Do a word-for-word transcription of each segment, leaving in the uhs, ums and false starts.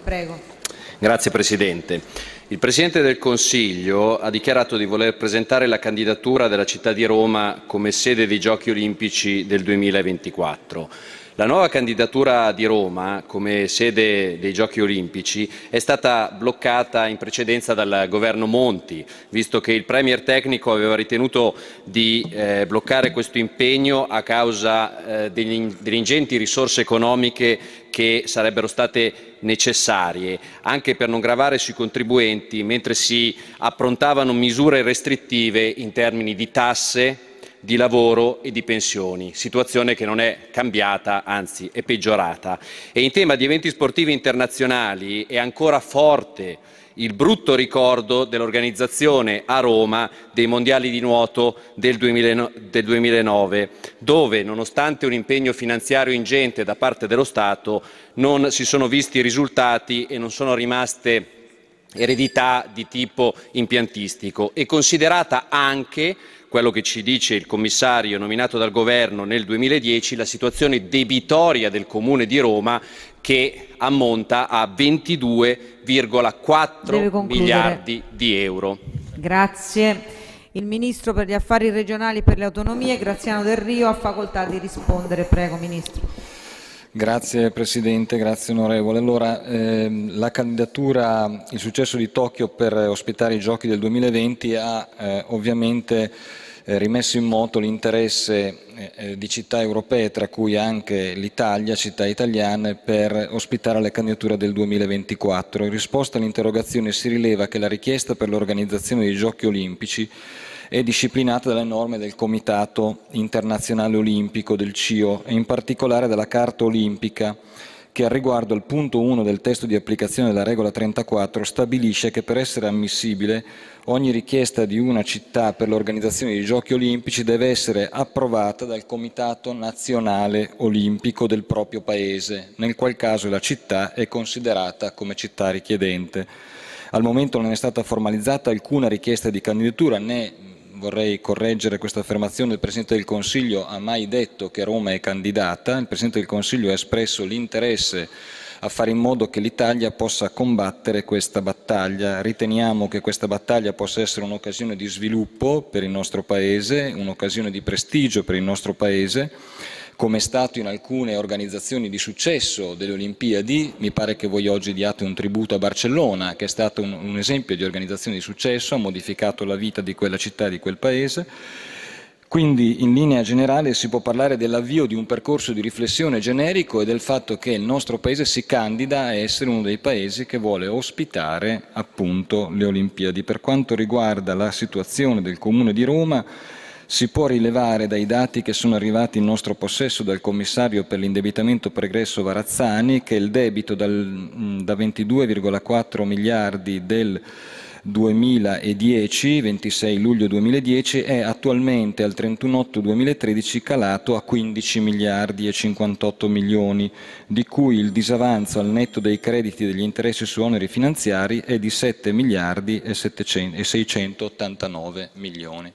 Prego. Grazie Presidente. Il Presidente del Consiglio ha dichiarato di voler presentare la candidatura della città di Roma come sede dei Giochi Olimpici del duemilaventiquattro. La nuova candidatura di Roma come sede dei Giochi Olimpici è stata bloccata in precedenza dal governo Monti, visto che il Premier tecnico aveva ritenuto di eh, bloccare questo impegno a causa eh, degli, delle ingenti risorse economiche che sarebbero state necessarie, anche per non gravare sui contribuenti, mentre si approntavano misure restrittive in termini di tasse, di lavoro e di pensioni, situazione che non è cambiata, anzi è peggiorata. E in tema di eventi sportivi internazionali è ancora forte il brutto ricordo dell'organizzazione a Roma dei mondiali di nuoto del duemilanove, dove, nonostante un impegno finanziario ingente da parte dello Stato, non si sono visti risultati e non sono rimaste eredità di tipo impiantistico, e considerata anche quello che ci dice il commissario nominato dal governo nel duemiladieci, la situazione debitoria del Comune di Roma, che ammonta a ventidue virgola quattro miliardi di euro. Grazie. Il Ministro per gli Affari Regionali e per le Autonomie, Graziano Del Rio, ha facoltà di rispondere. Prego, Ministro. Grazie Presidente, grazie onorevole. Allora, ehm, la candidatura, il successo di Tokyo per ospitare i Giochi del duemilaventi ha eh, ovviamente eh, rimesso in moto l'interesse eh, di città europee, tra cui anche l'Italia, città italiane, per ospitare la candidatura del duemilaventiquattro. In risposta all'interrogazione si rileva che la richiesta per l'organizzazione dei Giochi Olimpici è disciplinata dalle norme del Comitato Internazionale Olimpico, del C I O, e in particolare dalla Carta Olimpica, che al riguardo al punto uno del testo di applicazione della regola trentaquattro stabilisce che per essere ammissibile ogni richiesta di una città per l'organizzazione dei Giochi Olimpici deve essere approvata dal Comitato Nazionale Olimpico del proprio Paese, nel qual caso la città è considerata come città richiedente. Al momento non è stata formalizzata alcuna richiesta di candidatura, né vorrei correggere questa affermazione, il Presidente del Consiglio ha mai detto che Roma è candidata. Il Presidente del Consiglio ha espresso l'interesse a fare in modo che l'Italia possa combattere questa battaglia. Riteniamo che questa battaglia possa essere un'occasione di sviluppo per il nostro Paese, un'occasione di prestigio per il nostro Paese, come è stato in alcune organizzazioni di successo delle Olimpiadi. Mi pare che voi oggi diate un tributo a Barcellona, che è stato un, un esempio di organizzazione di successo, ha modificato la vita di quella città e di quel Paese. Quindi in linea generale si può parlare dell'avvio di un percorso di riflessione generico e del fatto che il nostro Paese si candida a essere uno dei Paesi che vuole ospitare appunto le Olimpiadi. Per quanto riguarda la situazione del Comune di Roma, si può rilevare dai dati che sono arrivati in nostro possesso dal commissario per l'indebitamento pregresso Varazzani che il debito dal, da ventidue virgola quattro miliardi del duemiladieci, ventisei luglio duemiladieci, è attualmente al trentuno otto duemilatredici calato a quindici miliardi e cinquantotto milioni, di cui il disavanzo al netto dei crediti degli interessi su oneri finanziari è di sette miliardi e seicentottantanove milioni.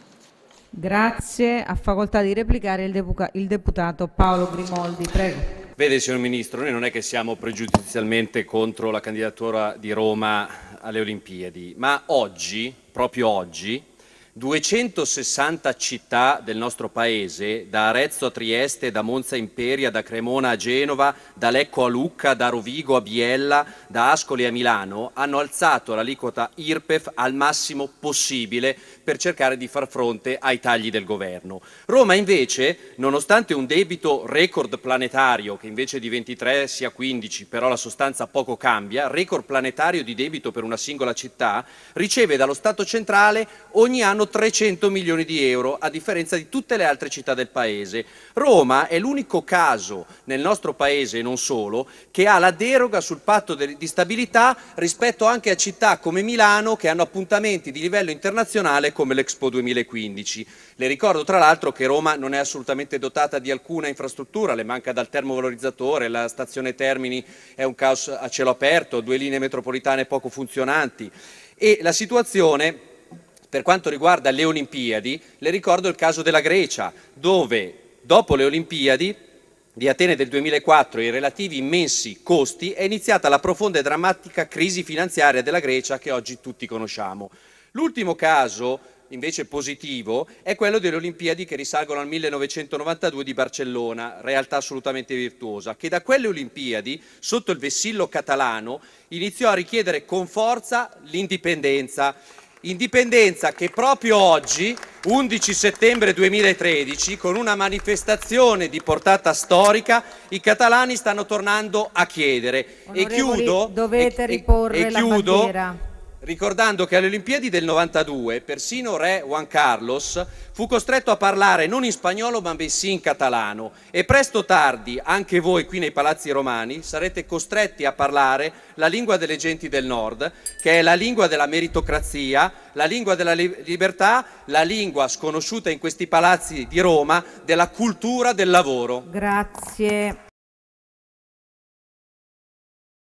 Grazie. Ha facoltà di replicare il, depuca, il deputato Paolo Grimoldi. Prego. Vede, signor Ministro, noi non è che siamo pregiudizialmente contro la candidatura di Roma alle Olimpiadi, ma oggi, proprio oggi, duecentosessanta città del nostro Paese, da Arezzo a Trieste, da Monza a Imperia, da Cremona a Genova, da Lecco a Lucca, da Rovigo a Biella, da Ascoli a Milano, hanno alzato l'aliquota I R P E F al massimo possibile per cercare di far fronte ai tagli del governo. Roma invece, nonostante un debito record planetario, che invece di ventitré sia quindici, però la sostanza poco cambia, record planetario di debito per una singola città, riceve dallo Stato centrale ogni anno trecento milioni di euro, a differenza di tutte le altre città del Paese. Roma è l'unico caso nel nostro Paese, e non solo, che ha la deroga sul patto di stabilità rispetto anche a città come Milano, che hanno appuntamenti di livello internazionale come l'Expo duemilaquindici. Le ricordo tra l'altro che Roma non è assolutamente dotata di alcuna infrastruttura, le manca dal termovalorizzatore, la stazione Termini è un caos a cielo aperto, due linee metropolitane poco funzionanti, e la situazione per quanto riguarda le Olimpiadi, le ricordo il caso della Grecia, dove dopo le Olimpiadi di Atene del duemilaquattro e i relativi immensi costi, è iniziata la profonda e drammatica crisi finanziaria della Grecia che oggi tutti conosciamo. L'ultimo caso, invece positivo, è quello delle Olimpiadi che risalgono al millenovecentonovantadue di Barcellona, realtà assolutamente virtuosa, che da quelle Olimpiadi, sotto il vessillo catalano, iniziò a richiedere con forza l'indipendenza. Indipendenza che proprio oggi, undici settembre duemilatredici, con una manifestazione di portata storica, i catalani stanno tornando a chiedere. Onorevoli, e chiudo, dovete e, riporre e, e la chiudo bandiera. Ricordando che alle Olimpiadi del novantadue persino re Juan Carlos fu costretto a parlare non in spagnolo ma bensì in catalano, e presto o tardi anche voi qui nei palazzi romani sarete costretti a parlare la lingua delle genti del nord, che è la lingua della meritocrazia, la lingua della libertà, la lingua sconosciuta in questi palazzi di Roma della cultura del lavoro. Grazie.